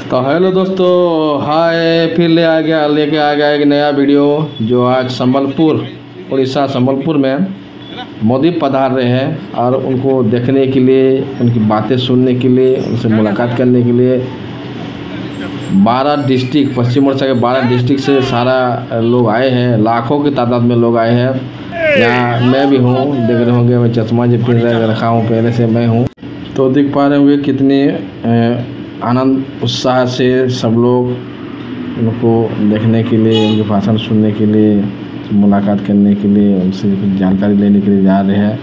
तो हेलो दोस्तों, हाय। फिर लेके आ गया एक नया वीडियो। जो आज संबलपुर, उड़ीसा संबलपुर में मोदी पधार रहे हैं और उनको देखने के लिए, उनकी बातें सुनने के लिए, उनसे मुलाकात करने के लिए 12 डिस्ट्रिक्ट, पश्चिम उड़ीसा के 12 डिस्ट्रिक्ट से सारा लोग आए हैं। लाखों की तादाद में लोग आए हैं। यहाँ मैं भी हूँ, देख रहे होंगे मैं चश्मा जो पहन रखा हूँ पहले से मैं हूँ। तो देख पा रहे होंगे कितने आनंद उत्साह से सब लोग उनको देखने के लिए, उनके भाषण सुनने के लिए, मुलाकात करने के लिए, उनसे कुछ जानकारी लेने के लिए जा रहे हैं।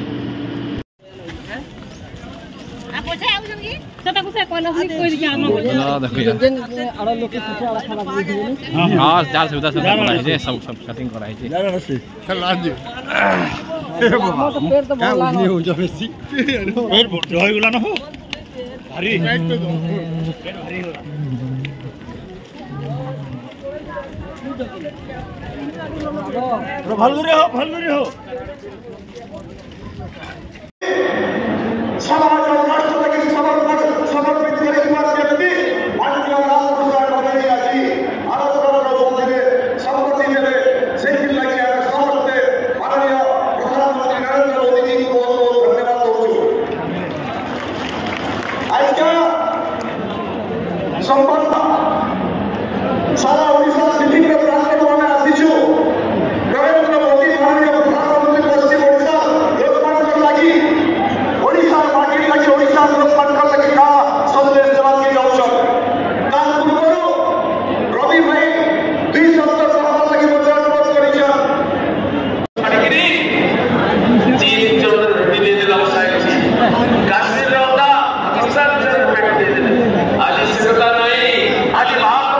सारा ओडिशा सिटी के प्रांत में आसीछु नरेंद्र मोदी माननीय प्रधानमंत्री पश्चिम ओडिशा लोकतंत्र लगी ओडिशा माटी लगी ओडिशा लोकतंत्र लगी का संदेश देवा के अवसर तार पूर्व रवि भाई 2 सप्ताह सभा लगी बचाव करिछन अडिगिरी चीन चंद्र भेटी दे दिला साइड काश्मीर रे होता पाकिस्तान से भेटी दे दिला आज सिरता नहीं आज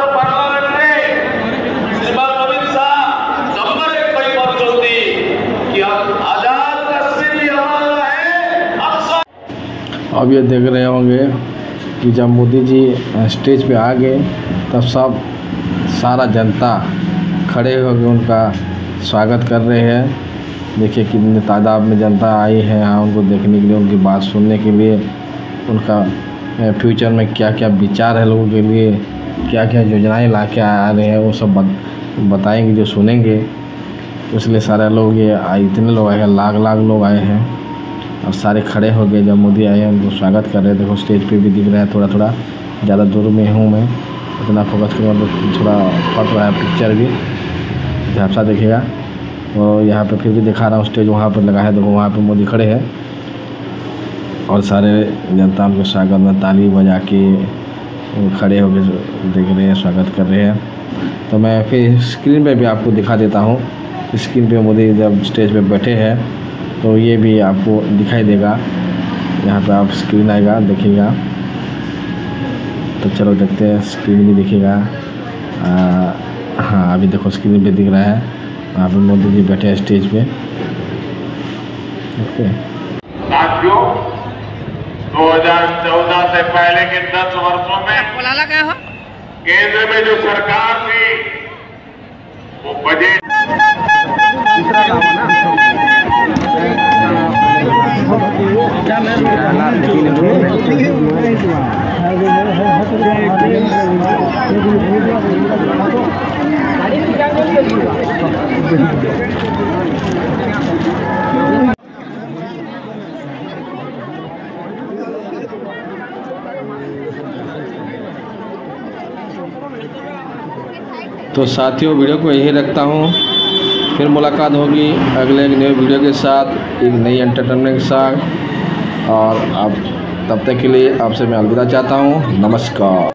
अब ये देख रहे होंगे कि जब मोदी जी स्टेज पे आ गए तब सब सारा जनता खड़े होकर उनका स्वागत कर रहे हैं। देखिए कितने तादाद में जनता आई है यहाँ उनको देखने के लिए, उनकी बात सुनने के लिए, उनका फ्यूचर में क्या क्या विचार है लोगों के लिए, क्या क्या योजनाएं ला के आ रहे हैं वो सब बताएंगे, जो सुनेंगे। इसलिए सारे लोग इतने लोग आए हैं, लाख लोग आए हैं और सारे खड़े हो गए। जब मोदी आए हैं उनको स्वागत कर रहे हैं। देखो स्टेज पे भी दिख रहा है, थोड़ा ज़्यादा दूर में हूँ मैं, इतना फोकस करूँगा तो थोड़ा फट रहा है पिक्चर भी, झापसा दिखेगा। और यहाँ पे फिर भी दिखा रहा हूँ, स्टेज वहाँ पर लगा है, देखो वहाँ पे मोदी खड़े हैं और सारे जनता उनके स्वागत में ताली बजा के खड़े होकर देख रहे हैं, स्वागत कर रहे हैं। तो मैं फिर स्क्रीन पे भी आपको दिखा देता हूँ। स्क्रीन पे मोदी जब स्टेज पे बैठे हैं तो ये भी आपको दिखाई देगा, यहाँ पे आप स्क्रीन आएगा देखिएगा। तो चलो देखते हैं, स्क्रीन भी दिखेगा। हाँ अभी देखो स्क्रीन पे दिख रहा है, वहाँ पे मोदी जी बैठे हैं स्टेज पे। ओके साथियों, 2014 से पहले के 10 वर्षों में केंद्र में जो सरकार थी वो बजट तो साथियों वीडियो को यही रखता हूँ, फिर मुलाकात होगी अगले एक नए वीडियो के साथ, एक नई एंटरटेनमेंट के साथ। और अब तब तक के लिए आपसे मैं अलविदा चाहता हूँ। नमस्कार।